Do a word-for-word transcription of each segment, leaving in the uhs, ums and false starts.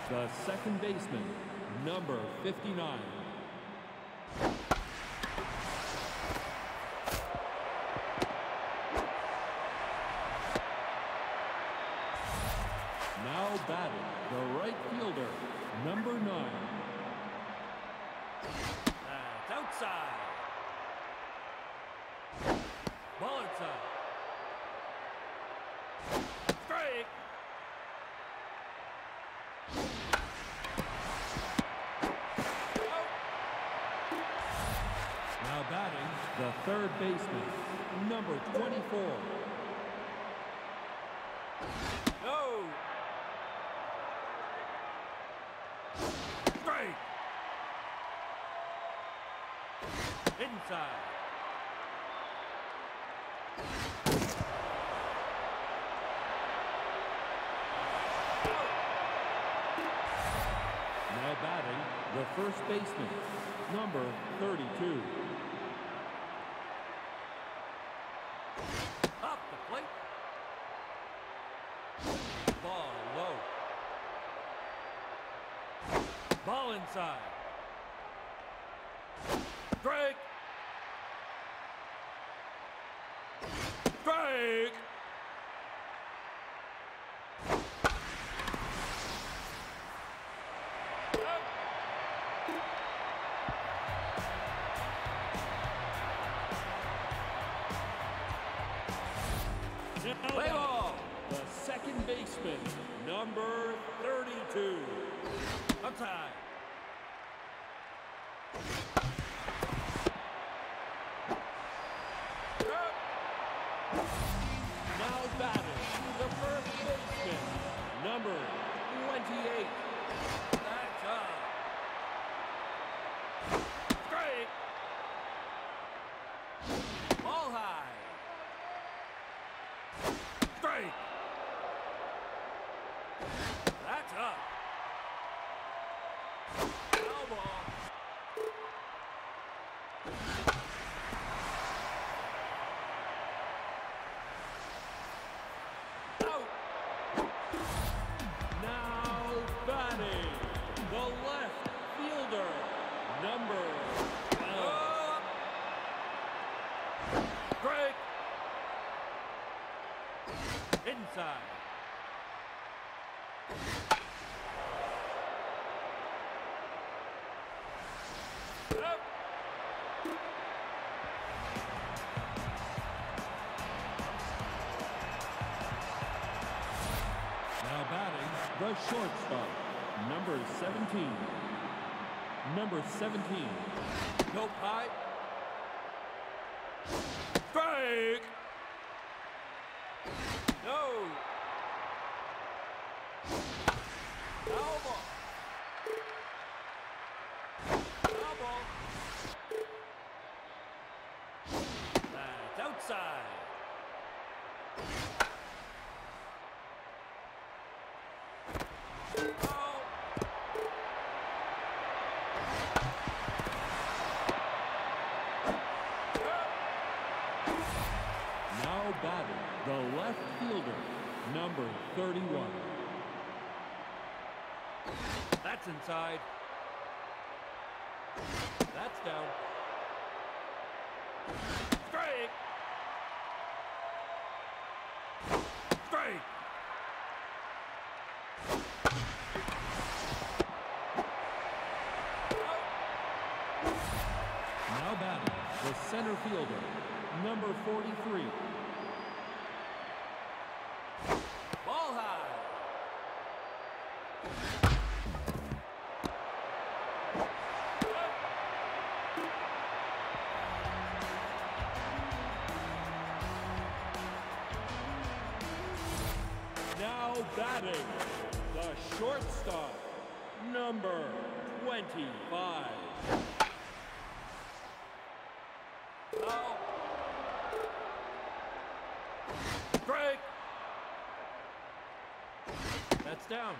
the second baseman, number fifty-nine. Now batting, the right fielder, number nine. That's outside. Ball inside. Strike. Out. Now batting, the third baseman, number twenty-four. No. Strike. Inside. Now batting, the first baseman, number thirty-two. Up the plate. Ball low. Ball inside. Strike. Strike. Play ball. The second baseman, number thirty-two. Outside. Now batting, the first baseman, number twenty-eight. That's up. Strike. Ball high. Strike. That's up. Foul ball. Out. Now batting, the left fielder, number twelve. Up. Strike. Inside. Up. Now batting, the shortstop, number seventeen. Number seventeen. Nope, high. Strike. No. Foul ball. Foul ball. That's outside. Foul. Now batting, the left fielder, number thirty-one. That's inside. That's down. Strike. Strike. Out. Now batting, the center fielder, number forty-three. Ball high. Now batting, the shortstop, number twenty-five. Foul. Strike. That's down.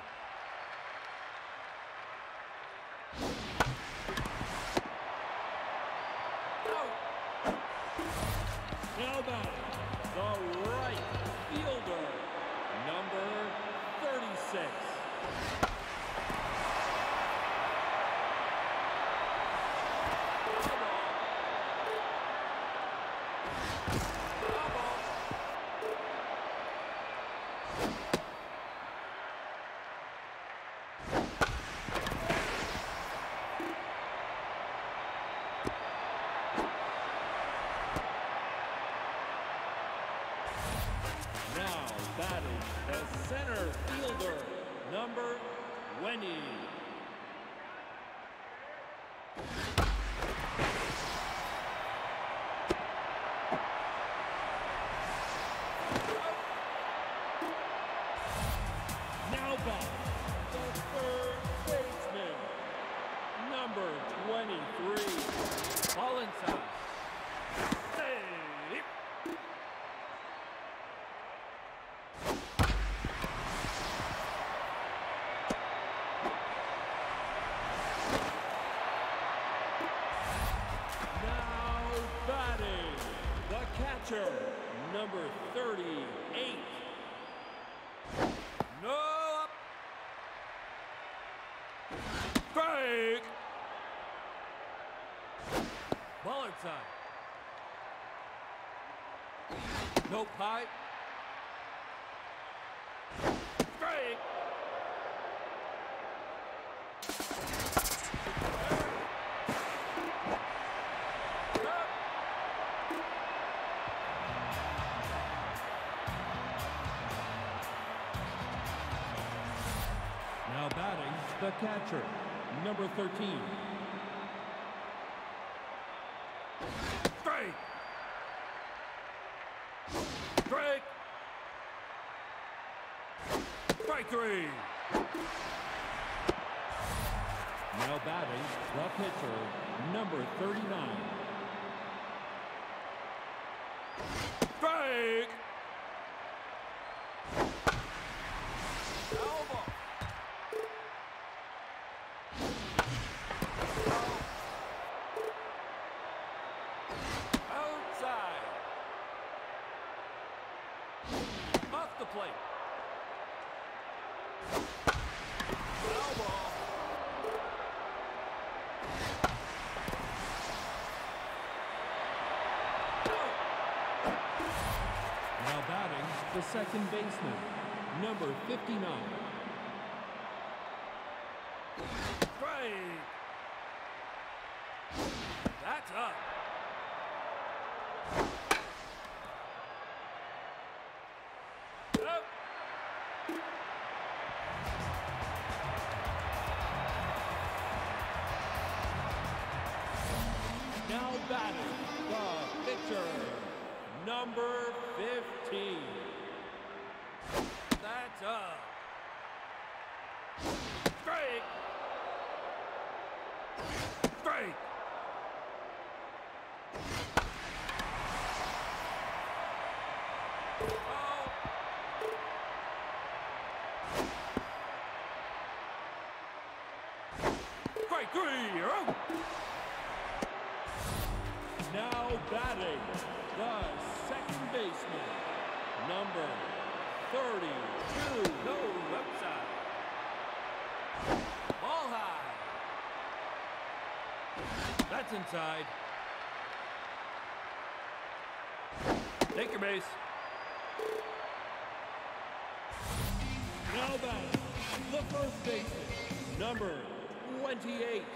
Out. Now batting, the right fielder, number thirty-six. twenty. Now back, the third baseman, number twenty-three. Ball inside. Save. Now batting, the catcher, number thirty-eight. No up. Strike. Ball inside. No pipe. Strike. Up. Now batting, the catcher, number thirteen. Strike. Strike. Strike three. Now batting, the pitcher, number thirty-nine. Strike. Elbow. Outside. Off the plate. Elbow. Now batting, the second baseman, number fifty-nine. Strike. That's up. Up. Now batting, the pitcher, number fifteen. That's up. Strike. Strike. Oh. Strike three. You're out. Now batting, the second baseman, number thirty-two. No outside. Ball high. That's inside. Take your base. Now batting, the first baseman, number twenty-eight.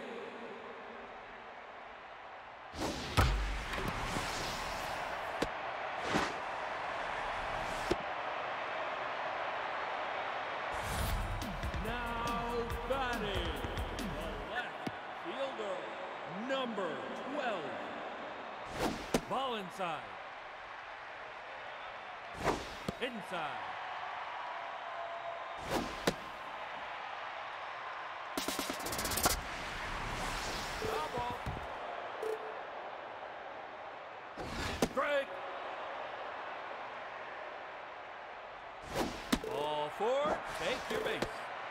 Now batting, the left fielder, number twelve. Ball inside. Inside. Foul ball. Strike. Ball four. Take your base.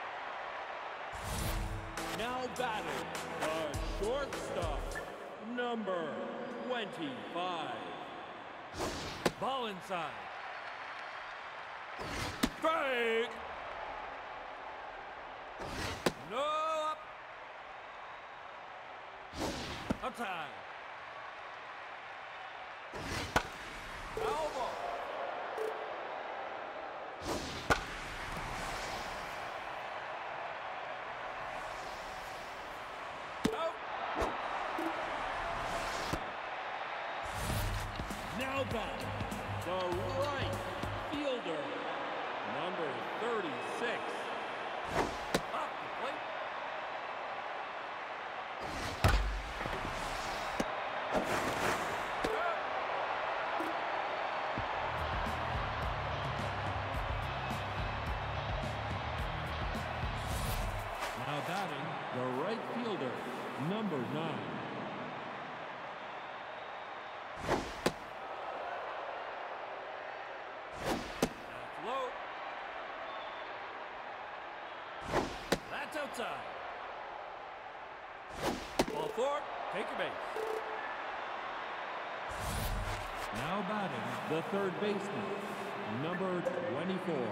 Now batting, the shortstop, number twenty-five. Ball inside. Strike. No up. Outside. Foul ball. Out. Now batting, the right fielder, number thirty-six. Off the plate. batting, the right fielder, number nine. That's low. That's outside. Ball four, take your base. Now batting, the third baseman, number twenty-four.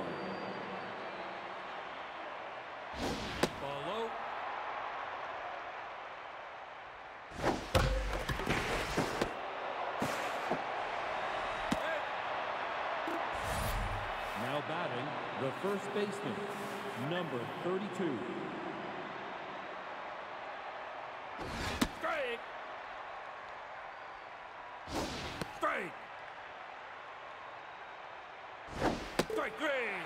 Ball low. Hey. Now batting, the first baseman, number thirty-two. Strike. Strike. Strike three.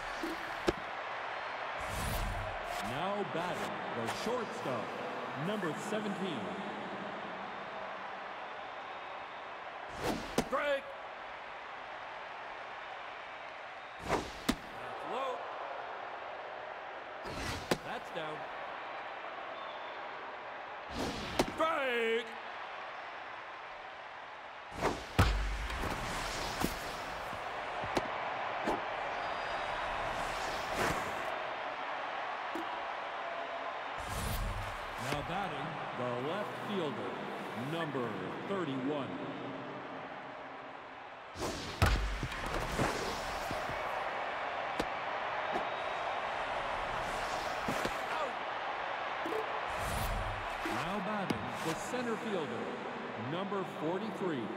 Now batting, the shortstop, number seventeen. Strike. That's low. That's down. Strike. Now batting, the left fielder, number thirty-one. Out. Now batting, the center fielder, number forty-three.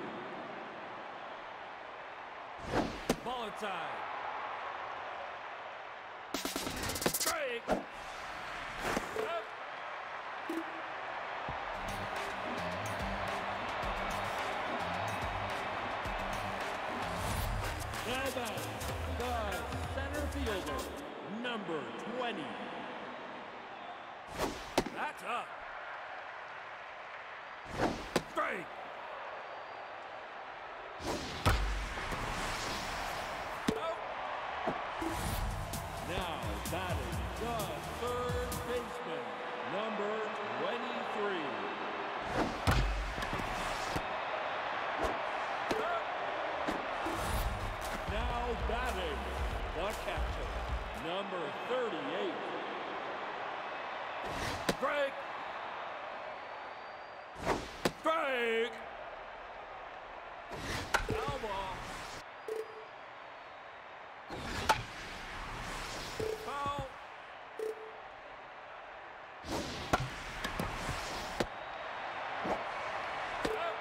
Ball outside. Strike. Out. Now batting, the center fielder, number twenty. That's up. Strike. Out. Now batting, the third baseman, number twenty-three. Out. Now batting, the catcher, number thirty-eight. Strike. Strike. Foul ball. Foul. Out.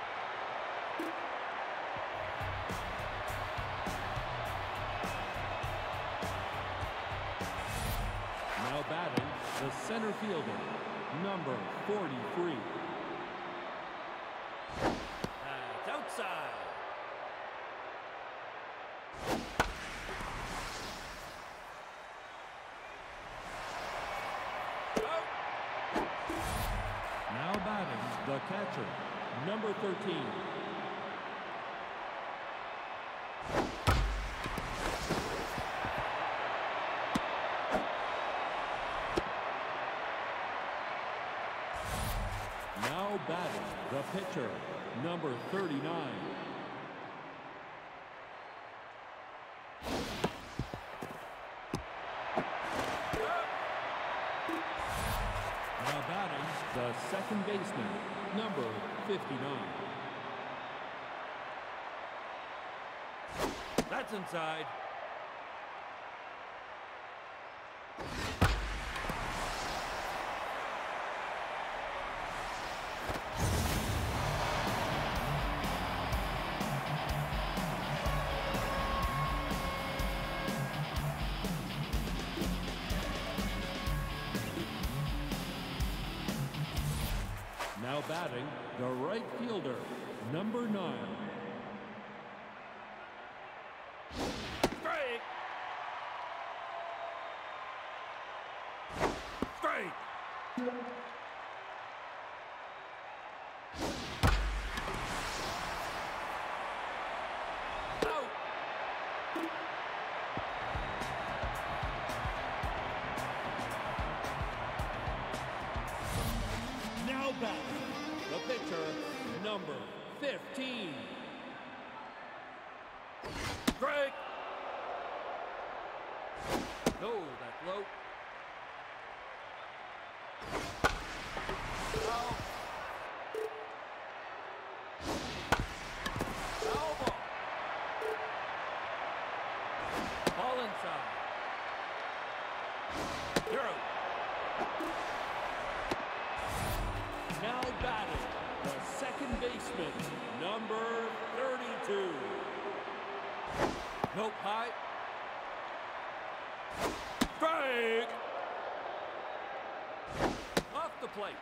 Now batting, the center fielder, number forty-three. That's outside. Out. Now batting, the catcher, number thirteen. Now batting, the pitcher, number thirty-nine. Out. Now batting, the second baseman, number fifty-nine. That's inside. Now batting, the right fielder, number nine. Strike. Strike. Out. number fifteen. Strike. No, that's low. Foul. Foul ball. Ball inside. Zero. Now batting, the second baseman, number thirty-two. Nope, high. Strike. Off the plate.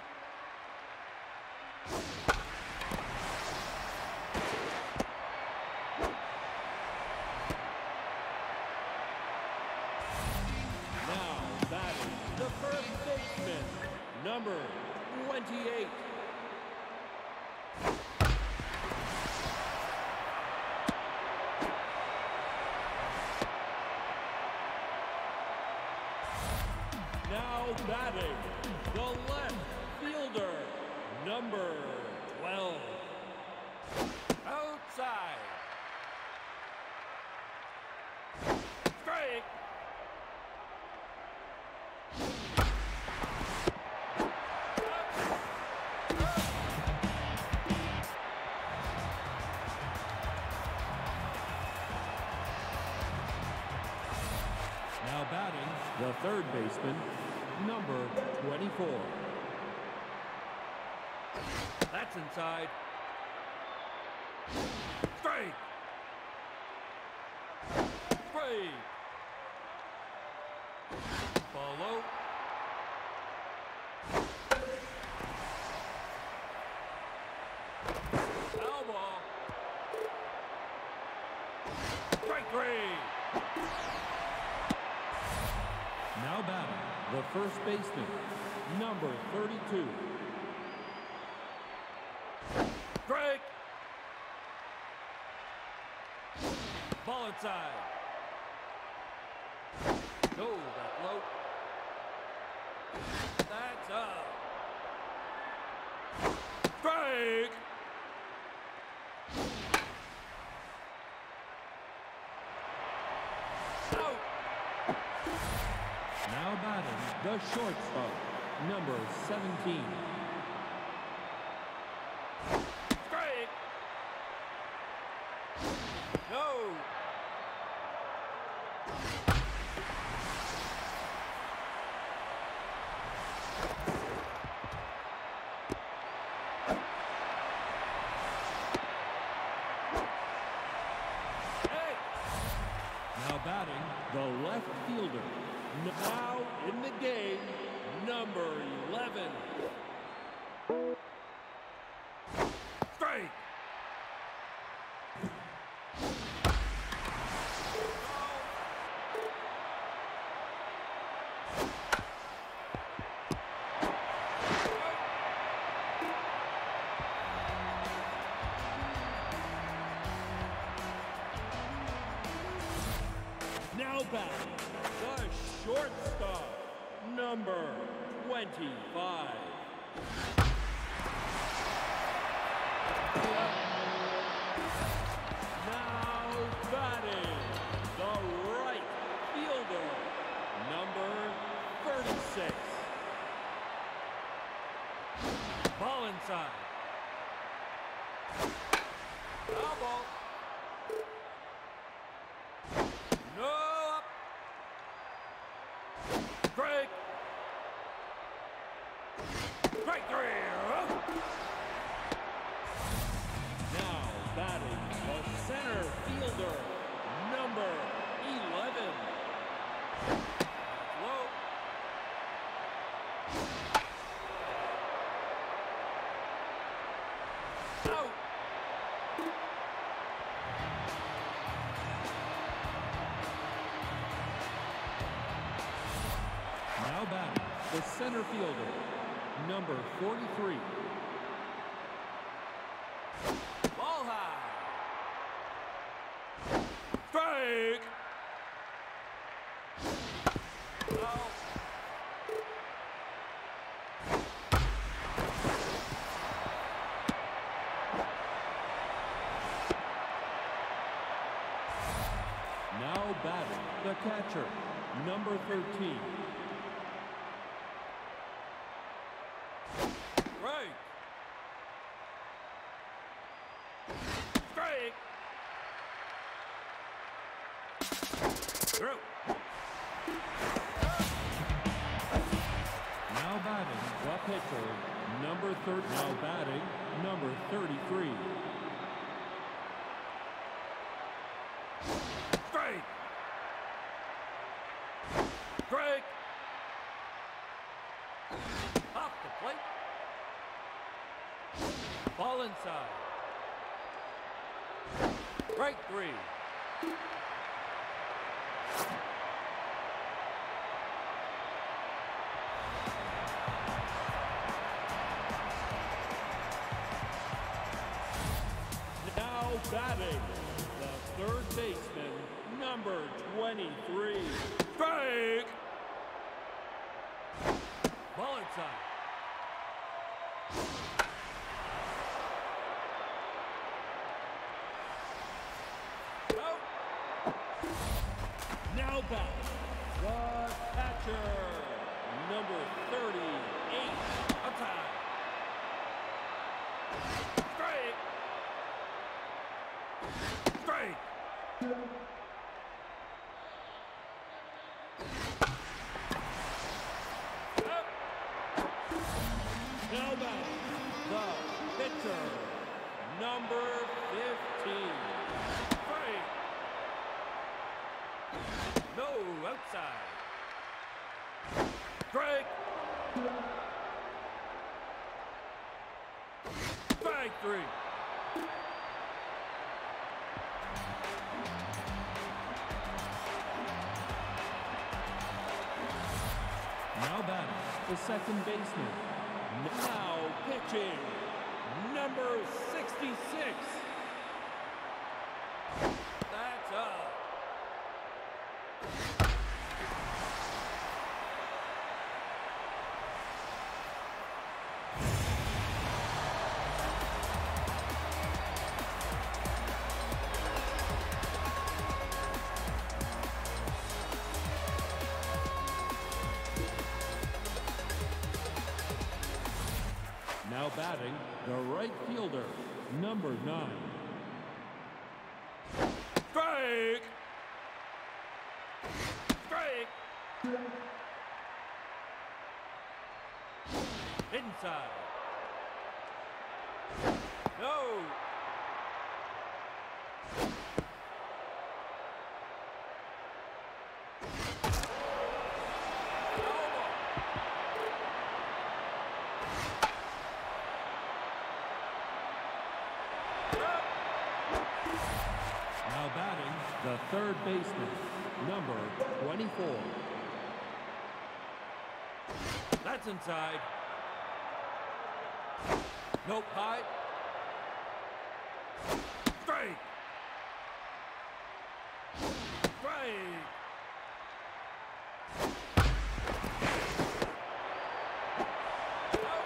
Now batting, the first baseman, number twenty-eight. Now batting, the left fielder, number twelve. Outside. Strike. Now batting, the third baseman, number twenty-four. That's inside. Strike. Strike. Ball low. Foul ball. Strike three. Now batting, the first baseman, number thirty-two. Strike. Ball inside. No, that's low. That's up. Strike. Out. Now batting, the shortstop, number seventeen. Strike. No. Hey. Now batting, the left fielder, now in the game, number eleven. Strike. Now batting, the shortstop, number twenty-five. Now batting, the right fielder, number thirty-six. Ball inside. Foul ball. No up. Strike. Strike three. Now batting, the center fielder, number eleven. Low. Out. Now batting, the center fielder, number forty-three. Ball high. Strike. Foul. pitcher, number thirteen. Strike. Strike. Through. Now batting, the pitcher, number thirty. Now batting, number thirty-three. Strike. Strike. Off the plate. Ball inside. Strike three. Now batting, the third baseman, number twenty-three. Strike. Ball inside. Out. Now batting, the catcher, number thirty-eight. Outside. Strike. Strike. Out. Now batting, the pitcher, number fifteen. Strike. No, outside. Strike. Strike three. Now batting, the second baseman. Now pitching, number sixty-six. That's up. Now batting, the right fielder, number nine. Strike. Strike. Inside. No. Now batting, the third baseman, number twenty-four. That's inside. Nope, high. Strike. Strike. Out.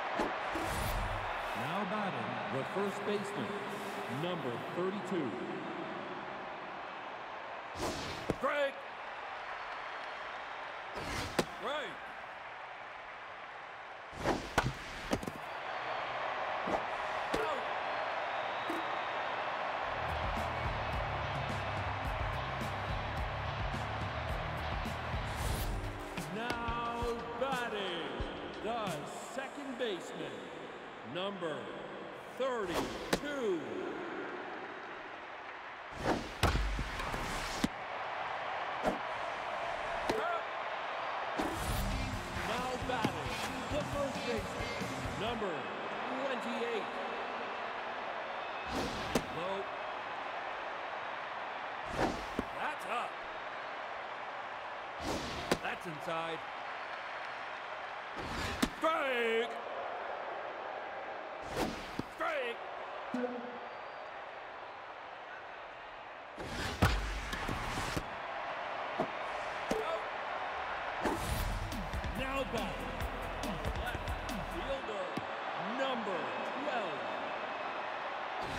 Now batting, the first baseman, number thirty-two. Strike. Strike. Out. Now batting, the second baseman, number thirty-two. Now batting, the first baseman, number twenty-eight. Low. That's up. That's inside. Strike. Strike. Out. Now batting, left fielder, number twelve.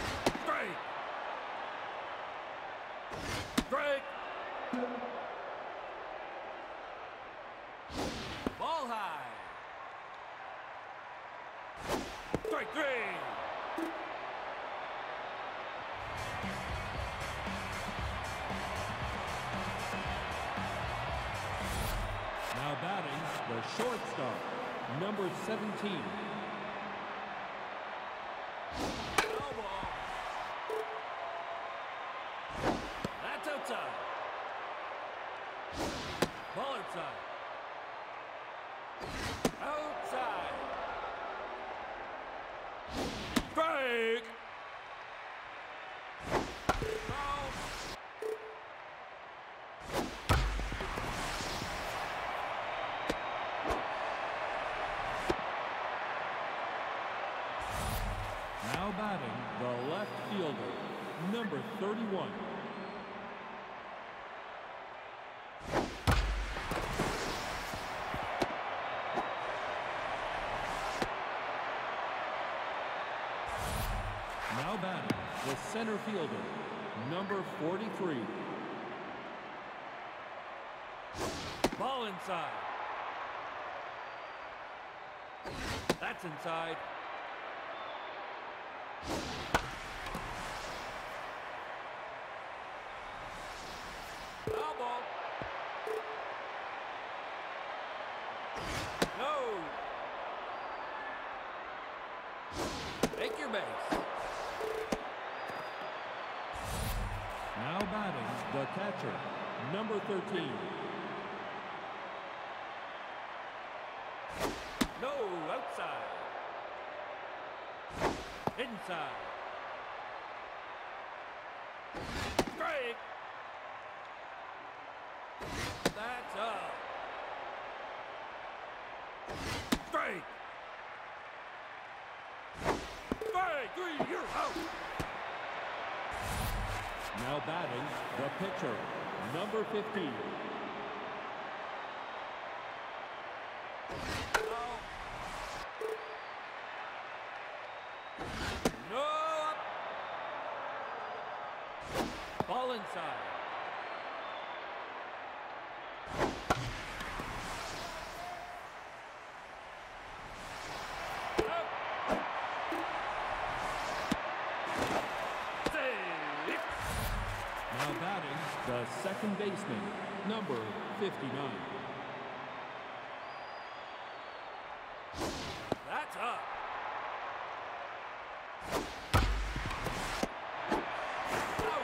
Strike. Strike. three. Now batting, the shortstop, number seventeen. Foul ball. That's outside. Ball outside. Outside. Strike. Foul. Now batting, the left fielder, number thirty-one. Now batting, the center fielder, number forty-three. Ball inside. That's inside. Foul ball. No. Take your base. Now batting, the catcher, number thirteen. No, outside. Inside. Strike. That's up. Strike. Strike. Three, you're out. Now batting, the pitcher, number fifteen. Out. No. Ball inside. Now batting, the second baseman, number fifty-nine. That's up. Out.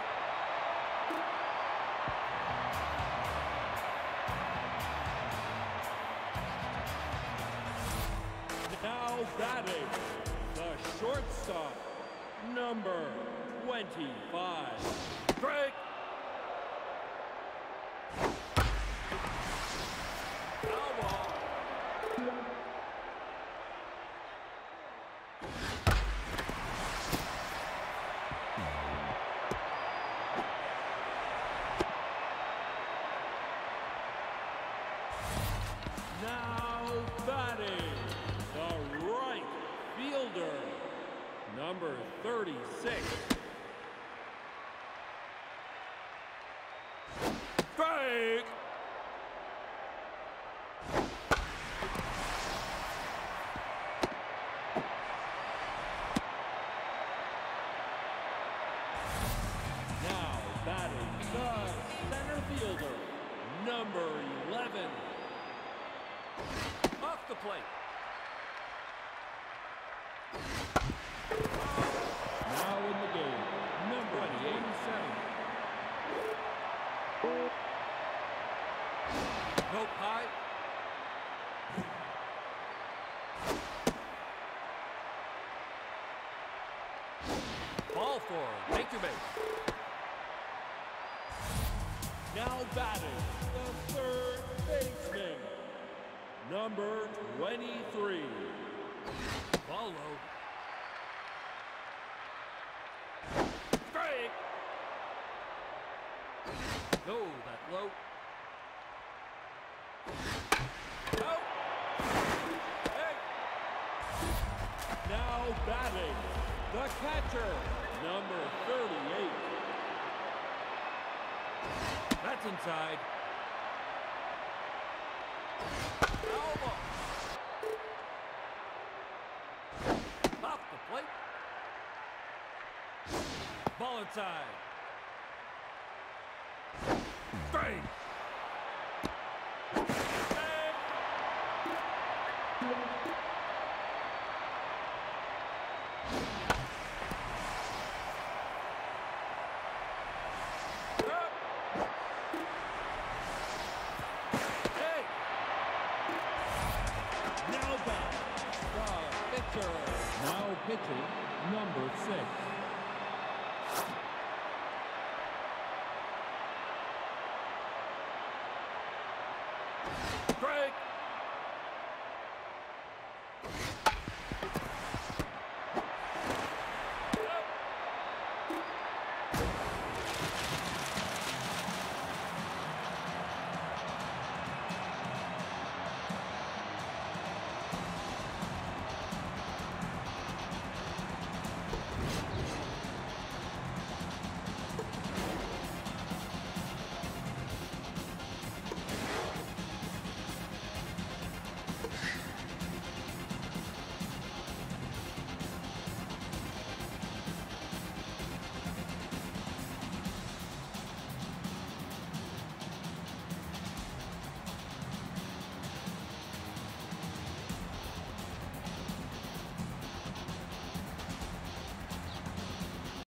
Now batting, the shortstop, number twenty-five. Strike. Foul ball. Now batting, the right fielder, number thirty-six. Strike. Now batting, the center fielder, number eleven. Off the plate. Now in the game, number eighty-seven. Go high. Ball forward. Take your base. Now batting, the third baseman, number twenty-three. Ball low. Strike. No, that low. Out. Hey. Now batting, the catcher, number thirty-eight. That's inside. Foul ball. Off the Ball inside. Straight. Now batting, the pitcher. Now pitching, number six.